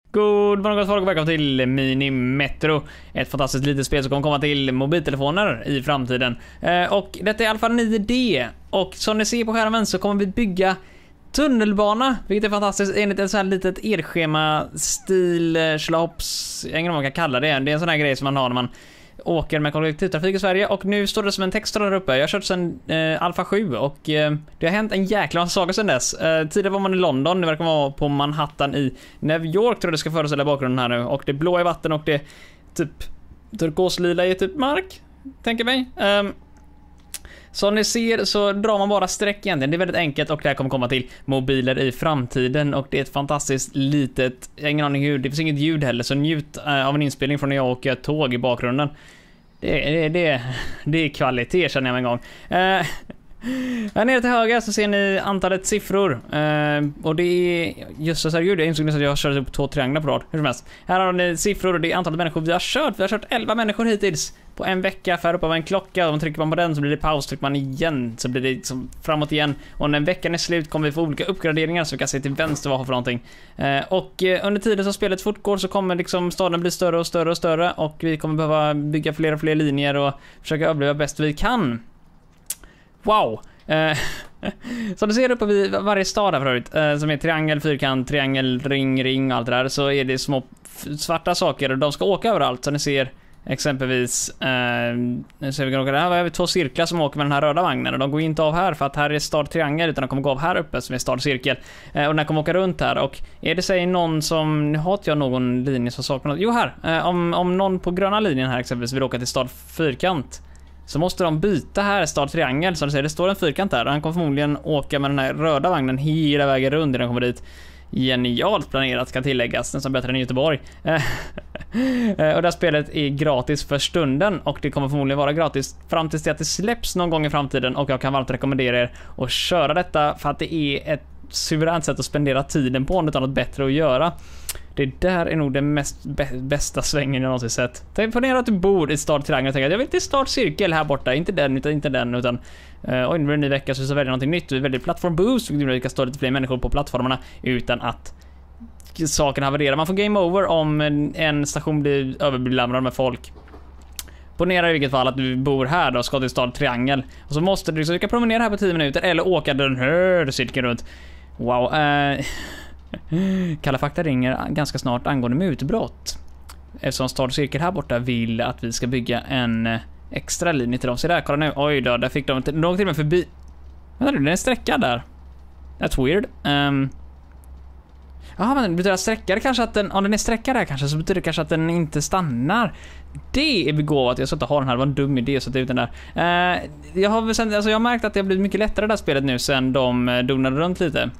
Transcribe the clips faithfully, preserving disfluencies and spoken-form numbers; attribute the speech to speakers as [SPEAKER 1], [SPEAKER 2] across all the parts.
[SPEAKER 1] God morgon folk och välkommen till Mini Metro. Ett fantastiskt litet spel som kommer komma till mobiltelefoner i framtiden. eh, Och detta är Alpha nio D. Och som ni ser på skärmen så kommer vi bygga tunnelbana, vilket är fantastiskt enligt ett sånt här litet erschema stil schlopps, jag vet inte vad man kan kalla det. Det är en sån här grej som man har när man åker med kollektivtrafik i Sverige. Och nu står det som en text där uppe. Jag har kört sedan eh, Alpha sju och eh, det har hänt en jäkla massa saker sedan dess. eh, Tidigare var man i London, det verkar vara på Manhattan i New York, tror jag det ska föreställa bakgrunden här nu. Och det är blå i vatten och det är typ turkoslila i typ mark, tänker mig. um, Som ni ser så drar man bara streck egentligen. Det är väldigt enkelt och det här kommer komma till mobiler i framtiden. Och det är ett fantastiskt litet, jag har ingen aning hur, det finns inget ljud heller. Så njut uh, av en inspelning från när jag åker tåg i bakgrunden. Det, det, det, det är kvalitet, känner jag en gång. uh, Här nere till höger så ser ni antalet siffror. uh, Och det är just så här, gud, jag insåg att jag har kört upp två trianglar på rad. Hur som helst, här har ni siffror och det är antalet människor vi har kört. Vi har kört elva människor hittills på en vecka. För upp av en klocka, om trycker man på den så blir det paus, trycker man igen så blir det liksom framåt igen. Och när veckan är slut kommer vi få olika uppgraderingar så vi kan se till vänster vad för någonting. uh, Och uh, under tiden som spelet fortgår så kommer liksom staden bli större och större och större. Och vi kommer behöva bygga fler och fler linjer och försöka överleva bäst vi kan. Wow. Eh, så du ser uppe vid varje stad här förut, eh, som är triangel, fyrkant, triangel, ring, ring och allt det där, så är det små svarta saker och de ska åka överallt. Så ni ser exempelvis eh, nu ser vi kan åka där. Här har vi två cirklar som åker med den här röda vagnen och de går inte av här för att här är stad triangel, utan de kommer gå av här uppe som är stad cirkel. eh, och den kommer åka runt här. Och är det säg någon som, nu har inte jag någon linje som saknar något. Jo här, eh, om, om någon på gröna linjen här exempelvis vill åka till stad fyrkant så måste de byta här stad triangel. Så det står en fyrkant där och han kommer förmodligen åka med den här röda vagnen hela vägen runt när den kommer dit. Genialt planerat, kan tilläggas, nästan bättre än i Göteborg. Och det här spelet är gratis för stunden och det kommer förmodligen vara gratis fram tills det att det släpps någon gång i framtiden. Och jag kan varmt rekommendera er att köra detta för att det är ett suveränt sätt att spendera tiden på om det har något bättre att göra. Det där är nog den mest bä- bästa svängen jag någonsin sett. Tänk på ner att du bor i stad triangel och tänker att jag vill inte start cirkel här borta, inte den utan inte den utan uh, oj, nu är det en ny vecka så så väljer någonting nytt. Vi väljer plattform boost, vi kan stå lite fler människor på plattformarna utan att saken havererar. Man får game over om en, en station blir överbelamrad med folk. Ponera i vilket fall att du bor här då och ska till stad triangel och så måste du, så du kan promenera här på tio minuter eller åka den här cirkeln runt. Wow. Uh, Kalla fakta ringer ganska snart angående mutbrott. Eftersom Stad Cirkel här borta vill att vi ska bygga en extra linje till dem. Så där, kolla nu. Oj då, där fick de inte någon till mig förbi. Vänta nu, det är en sträcka där. That's weird. Um, Jaha, men det betyder att sträckare kanske att den, om den är sträckad där kanske så betyder det kanske att den inte stannar. Det är begåvat. Jag ska inte ha den här, det var en dum idé så att ut den där. Uh, jag har sen, alltså jag har märkt att det har blivit mycket lättare det här spelet nu sen de donade runt lite.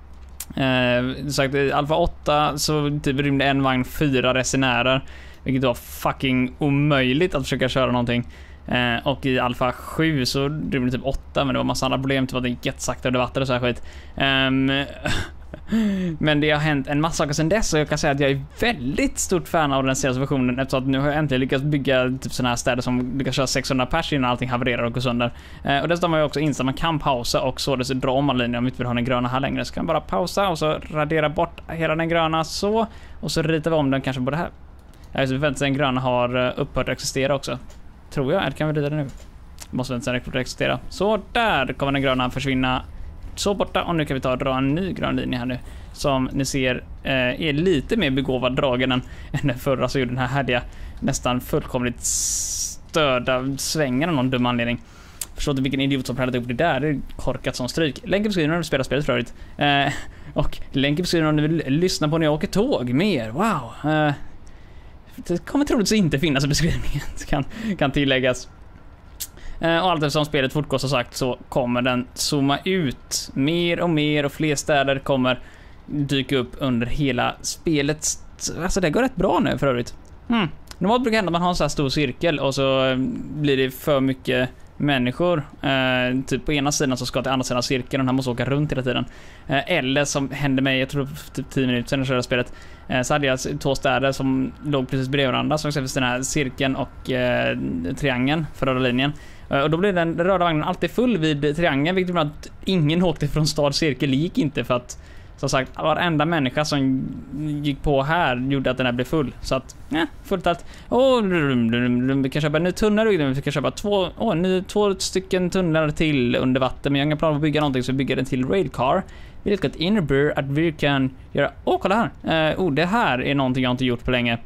[SPEAKER 1] Eh, sagt, i Alpha åtta så typ rymde en vagn fyra resenärer, vilket var fucking omöjligt att försöka köra någonting. eh, Och i Alpha sju så rymde typ åtta, men det var massa andra problem, typ att det gick jättesakta under vatten och så här skit. eh, Men det har hänt en massa saker sedan dess och jag kan säga att jag är väldigt stort fan av den senaste versionen, eftersom att nu har jag äntligen lyckats bygga typ såna här städer som lyckas köra sexhundra pers innan allting havererar och går sönder. eh, Och dessutom har jag också insett att man kan pausa och så det så dra om alla linjer om vi inte vill ha den gröna här längre. Så kan man bara pausa och så radera bort hela den gröna så, och så ritar vi om den kanske både här. Jag vet inte, den gröna har upphört att existera också, tror jag. Eller kan vi rita den nu? Måste vänta sen att existera. Så där kommer den gröna försvinna så borta, och nu kan vi ta och dra en ny grön linje här nu. Som ni ser eh, är lite mer begåvad dragen än, än den förra, så gjorde den här härliga nästan fullkomligt störda svängen av någon dum anledning. Förstår inte vilken idiot som präddat upp det där. Det är korkat som stryk. Länk i beskrivningen om du spelar spelet förut. Eh, och länk i beskrivningen om du vill lyssna på när jag åker tåg mer. Wow. Eh, det kommer troligtvis inte finnas i beskrivningen. kan, kan tilläggas. Uh, och allt eftersom spelet fortgår så sagt så kommer den zooma ut mer och mer och fler städer kommer dyka upp under hela spelet. Alltså det går rätt bra nu för övrigt. Hmm. Normalt brukar det hända att man har en så här stor cirkel och så blir det för mycket människor. Uh, typ på ena sidan så ska till andra sidan cirkeln och den här måste åka runt hela tiden. Uh, eller som hände mig, jag tror typ tio minuter sedan jag körde spelet, uh, så hade jag två städer som låg precis bredvid varandra, som exempelvis den här cirkeln och uh, triangeln för röda linjen. Och då blev den röda vagnen alltid full vid triangeln, vilket betyder att ingen åkte från stad cirkel, gick inte för att som sagt, varenda människa som gick på här gjorde att den här blev full. Så att, ja, fullt allt. Åh, vi kan köpa en ny tunnel, vi kan köpa två, åh, ny, två stycken tunnlar till under vatten. Men jag har inga planer på att bygga någonting, så vi bygger en till railcar. Vilket innebär att vi kan göra, åh, kolla här. Uh, oh, det här är någonting jag inte gjort på länge.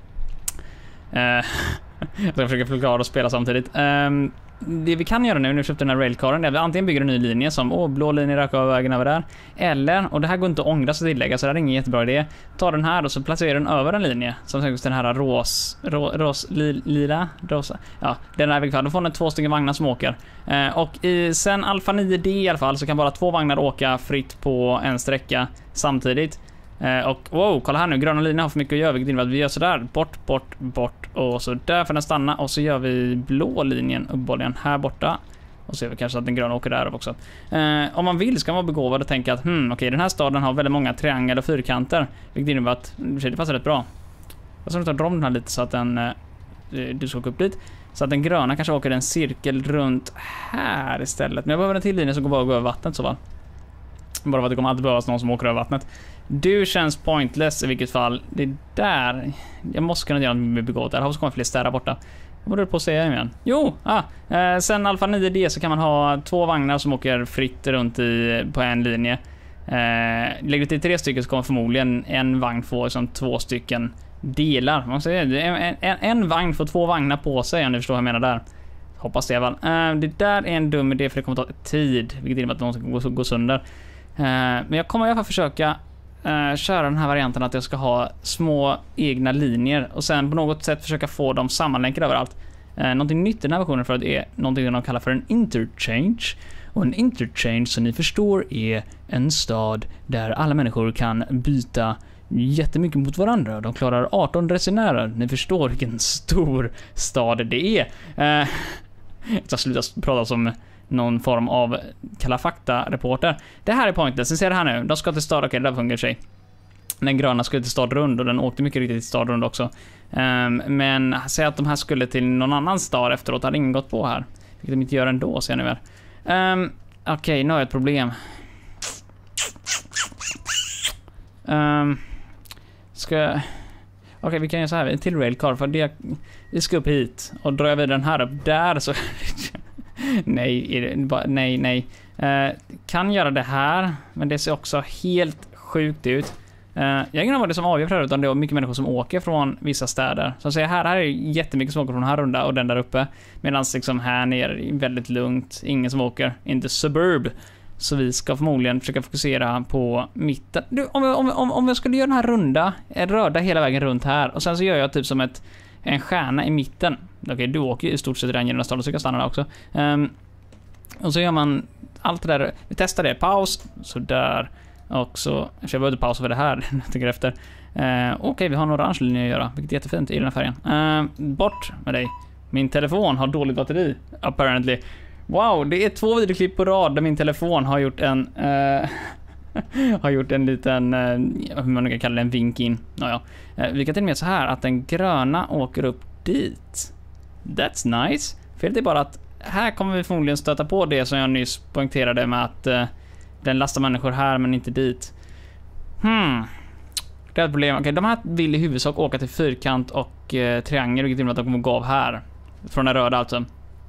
[SPEAKER 1] Uh, jag ska försöka förklara och spela samtidigt. Um, Det vi kan göra nu när vi köpte den här railcaren är att vi antingen bygger en ny linje som åh, blå linje raka av vägen över där. Eller, och det här går inte att ångra så tillägga, så det är ingen jättebra idé. Ta den här och så placerar den över en linje. Som sagt den här ros, ro, ros li, lila, rosa. Ja, den här vägen. Då får den två stycken vagnar som åker. Eh, och i, sen Alfa nio D i alla fall så kan bara två vagnar åka fritt på en sträcka samtidigt. Eh, och wow, kolla här nu, gröna linjen har för mycket att göra, vilket innebär att vi gör sådär, bort, bort, bort och så där får den stanna, och så gör vi blå linjen uppbollen här borta, och så gör vi kanske att den gröna åker där också. Eh, om man vill ska man vara begåvad och tänka att hmm, okej, okay, den här staden har väldigt många trianglar och fyrkanter, vilket innebär att det passar rätt bra. Jag ska ta dra den här lite så att den eh, du ska åka upp dit, så att den gröna kanske åker en cirkel runt här istället, men jag behöver en till linje som går bara gå över vattnet så va. Bara för att det kommer alltid behövas någon som åker över vattnet. Du känns pointless i vilket fall. Det är där. Jag måste kunna göra något med begåvat. Där har så kommer fler städer borta. Vad var det på att säga igen? Jo, ah, eh, sen Alfa nio D så kan man ha två vagnar som åker fritt runt i, på en linje. Eh, lägger till tre stycken så kommer förmodligen en vagn få liksom, två stycken delar. Man säger, en, en, en vagn får två vagnar på sig, om ni förstår vad jag menar där. Hoppas det i alla fall. Eh, det där är en dum idé för det kommer ta tid, vilket innebär att någon ska gå, gå sönder. Uh, men jag kommer i alla fall försöka uh, köra den här varianten att jag ska ha små egna linjer och sen på något sätt försöka få dem sammanlänkade överallt. Uh, någonting nytt i den här versionen för att det är någonting de kallar för en interchange. Och en interchange, som ni förstår, är en stad där alla människor kan byta jättemycket mot varandra. De klarar arton resenärer. Ni förstår vilken stor stad det är. Uh, jag ska sluta prata som någon form av Kalla fakta-reporter. Det här är pointless. Ni ser det här nu. De ska till stad. Okej, okay, det där fungerar sig. Den gröna skulle till stad rund och den åkte mycket riktigt till stad rund också. Um, men säg att de här skulle till någon annan stad efteråt. Hade ingen gått på här. Vilket de inte gör ändå, ser ni väl. Um, Okej, okay, nu har jag ett problem. Um, ska jag... Okej, okay, vi kan göra så här. En till railcar. För det... Vi ska upp hit. Och drar jag vidare den här upp där så... nej, nej, nej. Uh, kan göra det här, men det ser också helt sjukt ut. Uh, jag vet inte vad det som avgör för det, utan det är mycket människor som åker från vissa städer. Så att säga, här, här är jättemycket som åker från här runda och den där uppe. Medan liksom här nere är väldigt lugnt. Ingen som åker. Inte suburb. Så vi ska förmodligen försöka fokusera på mitten. Du, om, jag, om, om, om jag skulle göra den här runda, röda hela vägen runt här. Och sen så gör jag typ som ett en stjärna i mitten. Okej, okay, du åker ju i stort sett i den genom staden, så jag kan stanna där också. Um, och så gör man allt det där. Vi testar det. Paus. Så där. Och så... Jag behöver inte pausa för det här. Jag tycker efter. Uh, Okej, okay, vi har en orange linje att göra. Vilket är jättefint i den här färgen. Uh, bort med dig. Min telefon har dåligt batteri. Apparently. Wow, det är två videoklipp på rad där min telefon har gjort en... Uh, har gjort en liten, uh, hur man kan kalla det, en vink in. Naja. Uh, vi kan till och med så här att den gröna åker upp dit. That's nice. Felet är bara att här kommer vi förmodligen stöta på det som jag nyss poängterade med att uh, den lastar människor här men inte dit. Hmm. Det är ett problem. Okej, okay, de här vill i huvudsak åka till fyrkant och uh, triangel, vilket innebär att de kommer gå av här. Från den röda alltså.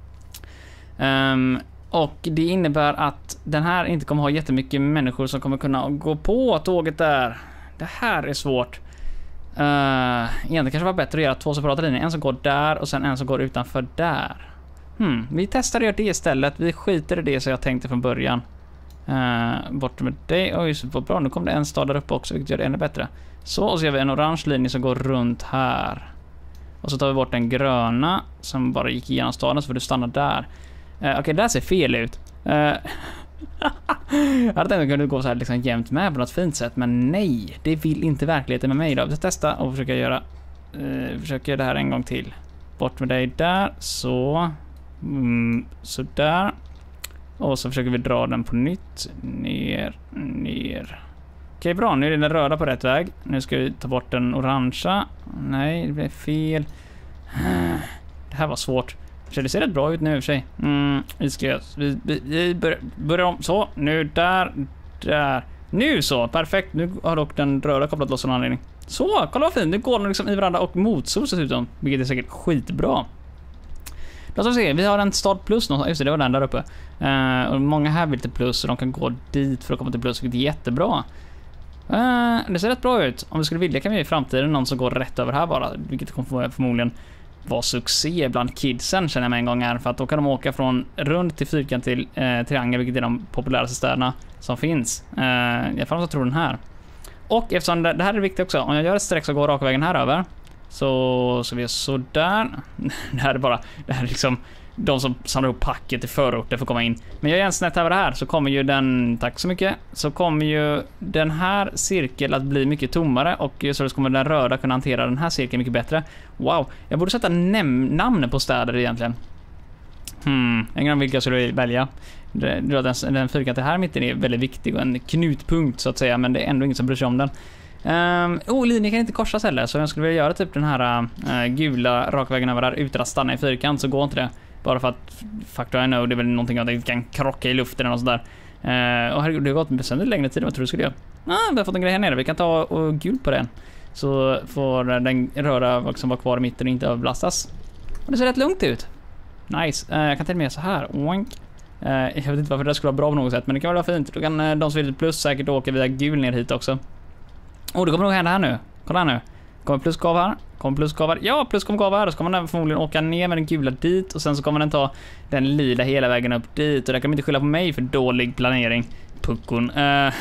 [SPEAKER 1] Um, och det innebär att den här inte kommer ha jättemycket människor som kommer kunna gå på tåget där. Det här är svårt. Uh, egentligen kanske var bättre att göra två separata linjer. En som går där och sen en som går utanför där. Hmm, vi testar att göra det istället. Vi skiter i det som jag tänkte från början. Uh, bort med det. Oj, så bra. Nu kommer det en stad där uppe också, vilket gör det ännu bättre. Så, och så gör vi en orange linje som går runt här. Och så tar vi bort den gröna som bara gick igenom staden, så får du stanna där. Uh, Okej, okay, det här ser fel ut. Uh, jag hade tänkt att det kunde gå så här liksom jämnt med på något fint sätt, men nej, det vill inte verkligheten med mig då. Vi ska testa och försöka göra uh, försöka göra det här en gång till. Bort med dig där, så mm, så där. Och så försöker vi dra den på nytt. Ner, ner. Okej, bra. Nu är den röda på rätt väg. Nu ska vi ta bort den orangea. Nej, det blev fel. Det här var svårt. Det ser rätt bra ut nu i och för sig. Mm, vi ska göra. Vi, vi, vi börjar, börjar om. Så, nu där, där. Nu så, perfekt. Nu har dock den röda kopplat loss av någon anledning. Så, kolla vad fint. Nu går den liksom i varandra och motsols dessutom. Vilket är säkert skitbra. Då ska vi se, vi har en stad plus någonstans. Just det, det var den där uppe. Uh, och många här vill till plus så de kan gå dit för att komma till plus, vilket är jättebra. Uh, det ser rätt bra ut. Om vi skulle vilja kan vi i framtiden någon som går rätt över här bara. Vilket kommer förmodligen vara succé bland kidsen, känner jag mig en gång här. För att då kan de åka från rund till fyrkant till eh, triangel, vilket är de populäraste städerna som finns. Uh, I alla fall så tror den här. Och eftersom det, det här är viktigt också. Om jag gör ett streck så går raka vägen här över. Så, så vi är sådär. Det här är bara, det här är liksom de som samlar ihop packet i förorten för att komma in. Men jag gör en snett över det här så kommer ju den, tack så mycket, så kommer ju den här cirkeln att bli mycket tommare och så kommer den röda kunna hantera den här cirkeln mycket bättre. Wow, jag borde sätta namn på städer egentligen. Hmm, en gång vilka jag skulle välja. Den, den fyrkanten här mitten är väldigt viktig och en knutpunkt så att säga, men det är ändå ingen som bryr sig om den. Um, oh, linjen kan inte korsas heller, så jag skulle vilja göra typ den här uh, gula rakvägen över där utan att stanna i fyrkant, så går inte det. Bara för att, fuck do I know, det är väl någonting att det kan krocka i luften och sådär. Uh, och herregud, det har gått bestämt längre tid än vad jag tror du skulle göra. Ah, vi har fått en grej här nere, vi kan ta och gult på den. Så får den röda som var kvar i mitten inte överbelastas. Och det ser rätt lugnt ut. Nice, uh, jag kan till och med så här. Oink. Uh, jag vet inte varför det skulle vara bra på något sätt, men det kan vara fint. Då kan uh, de som vill plus säkert åka via gul ner hit också. Oh, det kommer nog hända här nu. Kolla här nu. Kommer pluskav här. Kommer pluskav här. Ja, plus kommer gav här. Då ska man förmodligen åka ner med den gula dit. Och sen så kommer den ta den lila hela vägen upp dit. Och det kan man inte skylla på mig för dålig planering. Puckon. Uh,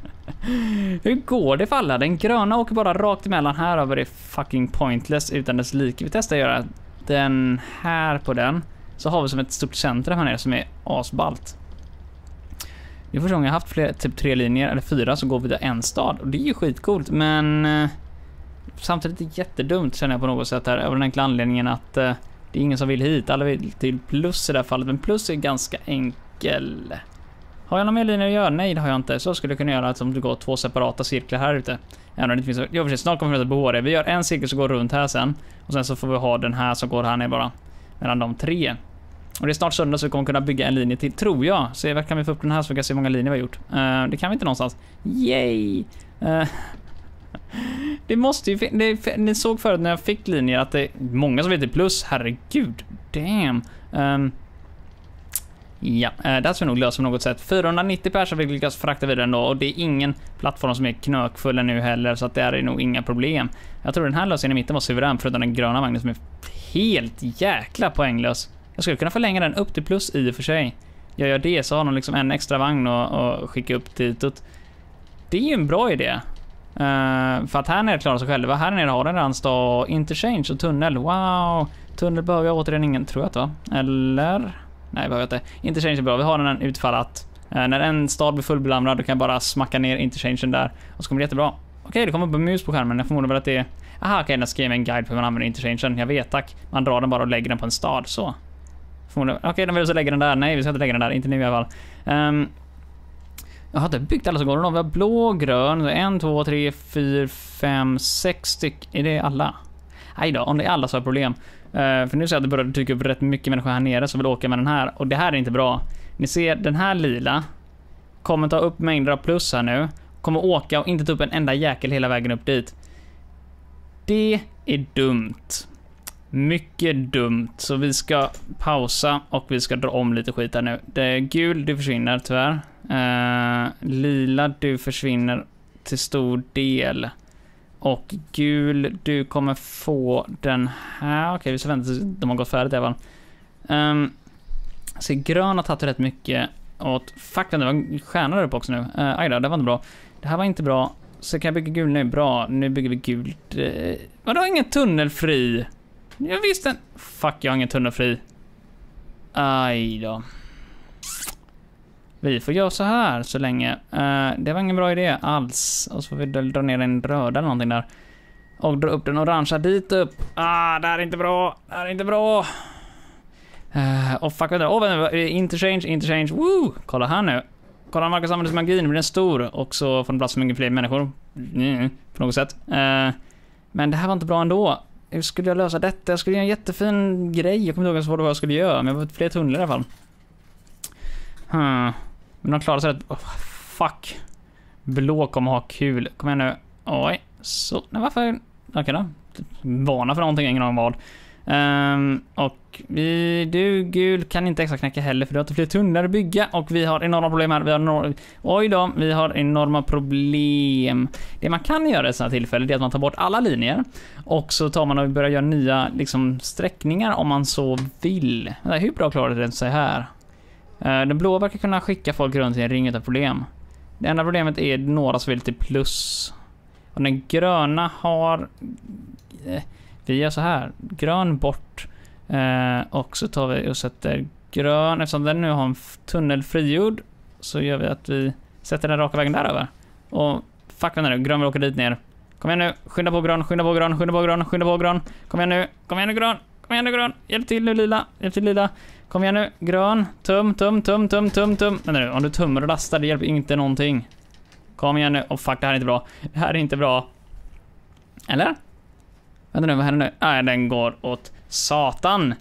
[SPEAKER 1] hur går det för alla? Den gröna åker bara rakt emellan här över. Det är fucking pointless utan dess like. Vi testar att göra den här på den. Så har vi som ett stort centrum här nere som är asballt. Det är första gången jag har haft fler, typ tre linjer eller fyra så går vi till en stad. Och det är ju skitcoolt, men eh, samtidigt är det jättedumt känner jag på något sätt här. Av den enkla anledningen att eh, det är ingen som vill hit. Alla vill till plus i det här fallet, men plus är ganska enkel. Har jag någon mer linjer att göra? Nej, det har jag inte. Så skulle jag kunna göra att om du går två separata cirklar här ute. Även om det inte finns... Jo, precis, snart kommer vi att behålla det. Vi gör en cirkel som går runt här sen. Och sen så får vi ha den här som går här ner bara. Mellan de tre. Och det är snart söndag så vi kommer kunna bygga en linje till, tror jag. Så vad kan vi få upp den här så vi kan se hur många linjer vi har gjort. Uh, det kan vi inte någonstans. Yay! Uh, det måste ju... Det, ni såg förut när jag fick linjer att det är många som vet det plus. Herregud, damn. Um, ja, uh, det här ska vi nog lösa på något sätt. fyrahundranittio personer vill lyckas frakta vidare ändå. Och det är ingen plattform som är knökfull nu heller. Så att det är nog inga problem. Jag tror den här lösningen i mitten var suverän. Förutom den gröna vagnen som är helt jäkla poänglös. Jag skulle kunna förlänga den upp till plus i och för sig. Jag gör det så har de liksom en extra vagn och, och skicka upp ditåt. Det är ju en bra idé. Uh, för att här nere klarar sig själva. Här nere har den redan stå interchange och tunnel. Wow. Tunnel behöver jag återigen ingen, tror jag att va? Eller? Nej, behöver jag inte. Interchange är bra. Vi har den utfall att uh, när en stad blir fullbelamrad då kan jag bara smacka ner interchangen där. Och så kommer det jättebra. Okej, okay, det kommer upp en mus på skärmen. Jag förmodar väl att det är... Aha, okej, okay, den skrev en guide på hur man använder interchangen. Jag vet, tack. Man drar den bara och lägger den på en stad, så. Okej, okay, de vill så lägga den där. Nej, vi ska inte lägga den där. Inte nu i alla fall. Um, jag har inte byggt alla så går det. Vi har blå, grön. En, två, tre, fyra, fem, sex styck. Är det alla? Nej då, om det är alla så har jag problem. Uh, för nu ser jag att det börjar dyka upp rätt mycket människor här nere som vill åka med den här. Och det här är inte bra. Ni ser, den här lila kommer ta upp mängder av plus här nu. Kommer åka och inte ta upp en enda jäkel hela vägen upp dit. Det är dumt. Mycket dumt. Så vi ska pausa och vi ska dra om lite skit här nu. Det är gul, du försvinner tyvärr. Uh, lila, du försvinner till stor del. Och gul, du kommer få den här. Okej, vi ska vänta tills de har gått färdigt även. Um, så grön har tagit rätt mycket åt... Fuck, det var stjärnor där uppe också nu. Uh, aj då, det var inte bra. Det här var inte bra. Så kan jag bygga gul nu. Bra, nu bygger vi gult. Uh, vadå, ingen tunnel fri? Jag visste... Fuck, jag har ingen tunnel fri. Aj då. Vi får göra så här så länge. Uh, det var ingen bra idé alls. Och så får vi dra ner en röd eller någonting där. Och dra upp den orangea dit upp. Ah, det här är inte bra. Det här är inte bra. Uh, och fuck, vänta. Oh, vänta. Interchange, interchange. Woo! Kolla här nu. Kolla, Marcus använder magin. Nu blir den stor. Och så får den plats för mycket fler människor. Mm, på något sätt. Uh, men det här var inte bra ändå. Hur skulle jag lösa detta? Jag skulle göra en jättefin grej. Jag kommer inte ihåg vad jag skulle göra. Men jag har fått fler tunnlar i alla fall. Hmm. Men de klarar sig rätt... Oh, fuck. Blå kommer ha kul. Kom igen nu. Oj. Så. Nej, varför? Okej okay då. Vana för någonting, ingen aning vad. Um, och vi, du gul kan inte extra knäcka heller för du har inte fler tunnlar att bygga och vi har enorma problem här. Vi har enorma, oj då, vi har enorma problem. Det man kan göra i sådana tillfällen är att man tar bort alla linjer och så tar man och börjar göra nya liksom, sträckningar om man så vill. Hur bra klarar det sig här? Uh, den blå verkar kunna skicka folk runt i en ring utan problem. Det enda problemet är några som vill till plus. Och den gröna har... Uh, Vi gör så här, grön bort eh, och så tar vi och sätter grön, eftersom den nu har en tunnel frigjord så gör vi att vi sätter den raka vägen där över. Och fuck vad är det, grön vill åka dit ner. Kom igen nu, skynda på grön, skynda på grön, skynda på grön, skynda på grön. Kom igen nu, kom igen nu grön, kom igen nu grön, hjälp till nu lila, hjälp till lila. Kom igen nu, grön, tum, tum, tum, tum, tum, tum. Men nu, om du tummar och lastar, det hjälper inte någonting. Kom igen nu, och fuck det här är inte bra, det här är inte bra. Eller? Vänta nu, vad händer nu? Nej, den går åt satan.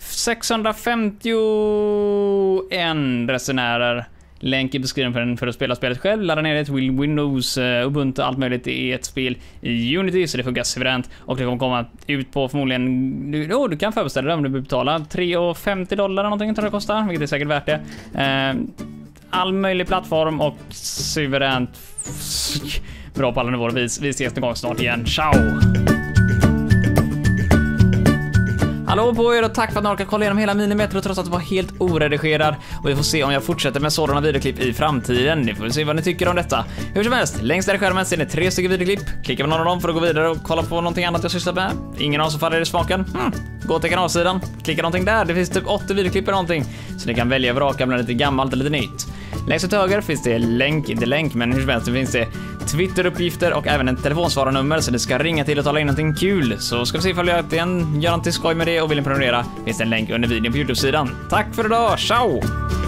[SPEAKER 1] sexhundrafemtioen resenärer. Länk i beskrivningen för, den, för att spela spelet själv. Ladda ner det till Windows, uh, Ubuntu, allt möjligt i ett spel i Unity så det funkar suveränt. Och det kommer komma ut på förmodligen... Du, oh, du kan förbeställa det om du vill betala tre femtio dollar eller någonting tror jag det kostar. Vilket är säkert värt det. Uh, all möjlig plattform och suveränt bra på alla nivåer. Vi, vi ses någon gång snart igen. Ciao! Hallå på er och tack för att ni orkade kolla igenom hela Minimetro trots att det var helt oredigerad. Och vi får se om jag fortsätter med sådana videoklipp i framtiden. Ni får se vad ni tycker om detta. Hur som helst, längst där i skärmen ser ni tre stycken videoklipp. Klicka på någon av dem för att gå vidare och kolla på någonting annat jag sysslat med. Ingen av dem som faller i smaken. Hmm. Gå till kanalsidan, klicka någonting där. Det finns typ åtta videoklipp eller någonting. Så ni kan välja och vraka bland lite gammalt och lite nytt. Längst till höger finns det länk, inte länk men hur som helst finns det Twitter-uppgifter och även en telefonsvararnummer så det ska ringa till och tala in någonting kul. Så ska vi se ifall jag igen gör någonting skoj med det och vill ni prenumerera finns det en länk under videon på YouTube-sidan. Tack för idag, ciao!